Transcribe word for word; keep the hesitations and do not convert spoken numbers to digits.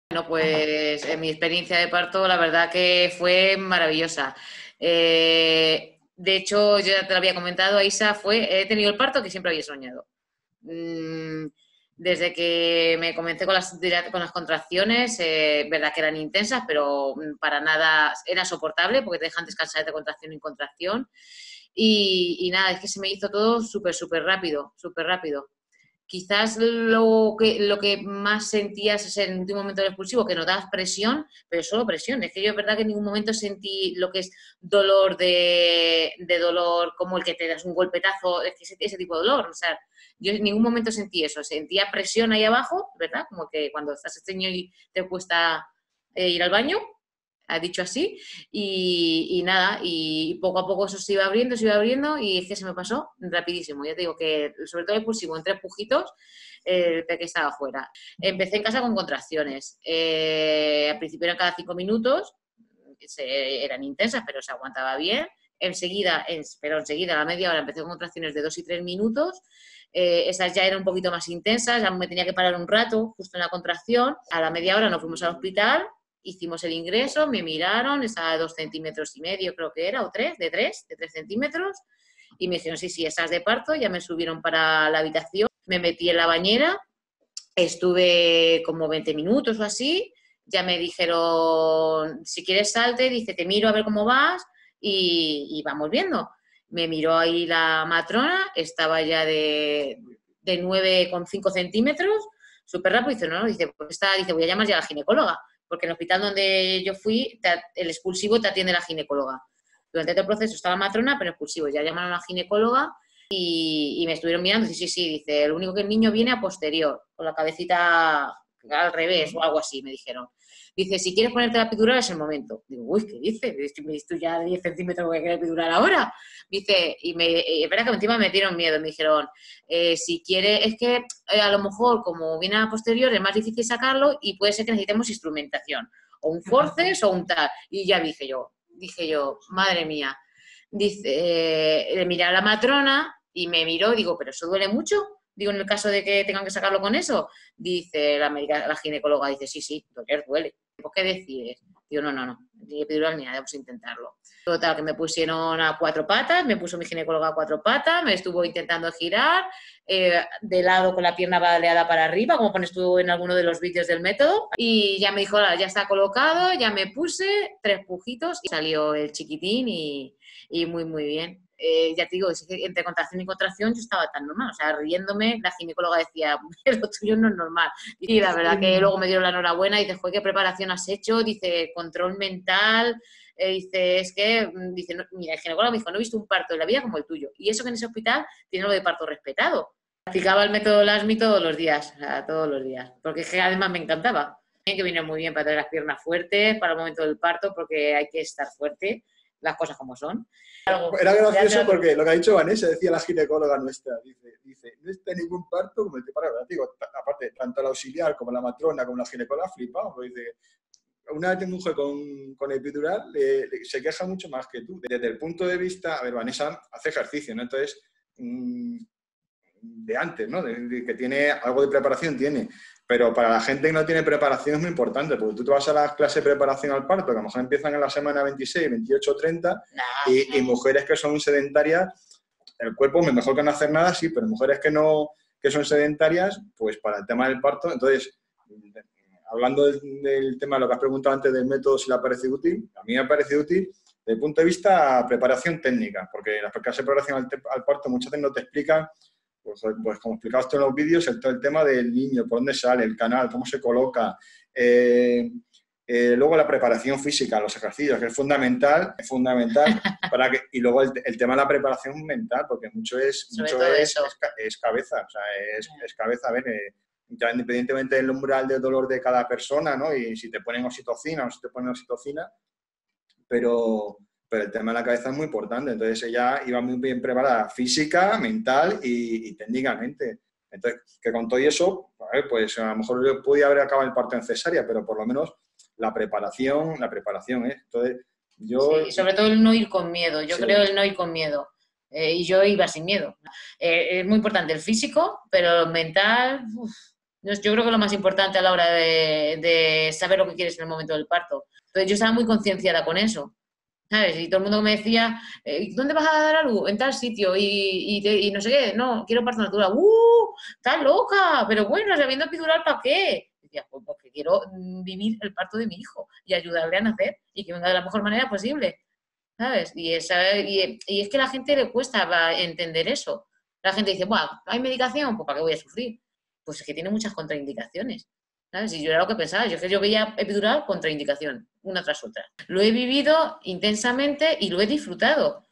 Bueno, pues en mi experiencia de parto, la verdad que fue maravillosa. Eh, de hecho, yo ya te lo había comentado, Aisa, fue, he tenido el parto que siempre había soñado. Mm, Desde que me comencé con las, con las contracciones, eh, verdad que eran intensas, pero para nada era soportable porque te dejan descansar de contracción en contracción. Y, y nada, es que se me hizo todo súper, súper rápido, súper rápido. Quizás lo que, lo que más sentías es en el último momento del expulsivo, que notabas presión, pero solo presión. Es que yo es verdad que en ningún momento sentí lo que es dolor de, de dolor, como el que te das un golpetazo, es que ese, ese tipo de dolor. O sea, yo en ningún momento sentí eso. Sentía presión ahí abajo, ¿verdad? Como que cuando estás estreñido y te cuesta eh, ir al baño, ha dicho así, y, y, nada, y poco a poco eso se iba abriendo, se iba abriendo, y es que se me pasó rapidísimo. Ya te digo que, sobre todo el expulsivo, en tres pujitos, el peque estaba fuera. Empecé en casa con contracciones. Eh, al principio eran cada cinco minutos, se, eran intensas, pero se aguantaba bien. Enseguida, en, pero enseguida, a la media hora, empecé con contracciones de dos y tres minutos. Eh, esas ya eran un poquito más intensas, ya me tenía que parar un rato justo en la contracción. A la media hora nos fuimos al hospital, hicimos el ingreso, me miraron, estaba de dos centímetros y medio, creo que era, o tres, de tres, de tres centímetros, y me dijeron, sí, sí, esas de parto. Ya me subieron para la habitación, me metí en la bañera, estuve como veinte minutos o así, ya me dijeron, si quieres salte, dice, te miro a ver cómo vas y, y vamos viendo. Me miró ahí la matrona, estaba ya de, de nueve coma cinco centímetros, súper rápido, dice, no, no, dice, pues está, dice, voy a llamar ya a la ginecóloga, porque en el hospital donde yo fui, te, el expulsivo te atiende la ginecóloga. Durante todo el proceso estaba matrona, pero expulsivo, ya llamaron a la ginecóloga y, y me estuvieron mirando, y sí, sí, sí, dice, lo único que el niño viene a posterior, con la cabecita al revés o algo así, me dijeron. Dice, si quieres ponerte la epidural es el momento. Digo, uy, ¿qué dice? Me estoy ya de diez centímetros, voy a querer epidural ahora. Dice, y me, y es verdad que encima me metieron miedo, me dijeron, eh, si quiere, es que eh, a lo mejor como viene a posterior es más difícil sacarlo y puede ser que necesitemos instrumentación, o un forceps o un tal. Y ya dije yo, dije yo, madre mía. Dice, eh, le miré a la matrona y me miró, digo, ¿pero eso duele mucho? Digo, en el caso de que tengan que sacarlo con eso. Dice la, médica, la ginecóloga, dice, sí, sí, doler duele. ¿Por qué decides? Digo, no, no, no, ni epidural ni nada, vamos a intentarlo. Total, que me pusieron a cuatro patas, me puso mi ginecóloga a cuatro patas, me estuvo intentando girar, eh, de lado con la pierna baleada para arriba, como pones tú en alguno de los vídeos del método, y ya me dijo, ya está colocado, ya me puse tres pujitos y salió el chiquitín y, y muy, muy bien. Eh, ya te digo, entre contracción y contracción yo estaba tan normal, o sea, riéndome, la ginecóloga decía, lo tuyo no es normal. Y la verdad que luego me dieron la enhorabuena y dice, joder, ¿qué preparación has hecho? Dice, control mental, eh, dice, es que, dice, no, mira, el ginecólogo me dijo, no he visto un parto en la vida como el tuyo. Y eso que en ese hospital tiene lo de parto respetado. Practicaba el método LASMI todos los días, o sea, todos los días, porque es que además me encantaba. Que viene muy bien para tener las piernas fuertes, para el momento del parto, porque hay que estar fuerte, las cosas como son. Era gracioso porque lo que ha dicho Vanessa, decía la ginecóloga nuestra, dice, dice no está ningún parto como el de parto. Digo, aparte, tanto la auxiliar como la matrona como la ginecóloga flipaban, porque dice, una mujer con, con epidural le, le, se queja mucho más que tú. Desde el punto de vista, a ver, Vanessa hace ejercicio, ¿no? Entonces, mmm, de antes, ¿no? De, de que tiene algo de preparación, tiene. Pero para la gente que no tiene preparación es muy importante, porque tú te vas a las clases de preparación al parto, que a lo mejor empiezan en la semana veintiséis, veintiocho, treinta, y, y mujeres que son sedentarias, el cuerpo mejor que no hacer nada, sí, pero mujeres que no que son sedentarias, pues para el tema del parto, entonces, hablando del, del tema de lo que has preguntado antes del método, si le ha parecido útil, a mí me ha parecido útil desde el punto de vista preparación técnica, porque las clases de preparación al, al parto muchas veces no te explican. Pues, pues como explicabas tú en los vídeos, el, el tema del niño, por dónde sale, el canal, cómo se coloca, eh, eh, luego la preparación física, los ejercicios, que es fundamental, es fundamental para que, y luego el, el tema de la preparación mental, porque mucho es, mucho es, es, es cabeza, o sea, es, es cabeza, a ver, eh, ya independientemente del umbral de dolor de cada persona, ¿no? Y si te ponen oxitocina o si te ponen oxitocina, pero... pero el tema de la cabeza es muy importante. Entonces ella iba muy bien preparada física, mental y, y técnicamente. Entonces, que con todo eso, pues a lo mejor podía haber acabado el parto en cesárea, pero por lo menos la preparación, la preparación, ¿eh? Entonces, yo... Sí, y sobre todo el no ir con miedo, yo sí. creo el no ir con miedo. Eh, y yo iba sin miedo. Eh, es muy importante el físico, pero el mental... Uf. Yo creo que lo más importante a la hora de, de saber lo que quieres en el momento del parto. Entonces yo estaba muy concienciada con eso, ¿sabes? Y todo el mundo me decía, eh, ¿dónde vas a dar a luz? En tal sitio. Y, y, te- y no sé qué, no, quiero parto natural. ¡Uh! ¡Estás loca! Pero bueno, sabiendo epidural, ¿para qué? Y decía, pues porque quiero mm, vivir el parto de mi hijo y ayudarle a nacer y que venga de la mejor manera posible, ¿sabes? Y, esa, y, y es que a la gente le cuesta va, entender eso. La gente dice, bueno, ¿hay medicación? Pues ¿para qué voy a sufrir? Pues es que tiene muchas contraindicaciones, ¿sabes? Y yo era lo que pensaba, yo es que yo veía epidural, contraindicación, una tras otra. Lo he vivido intensamente y lo he disfrutado.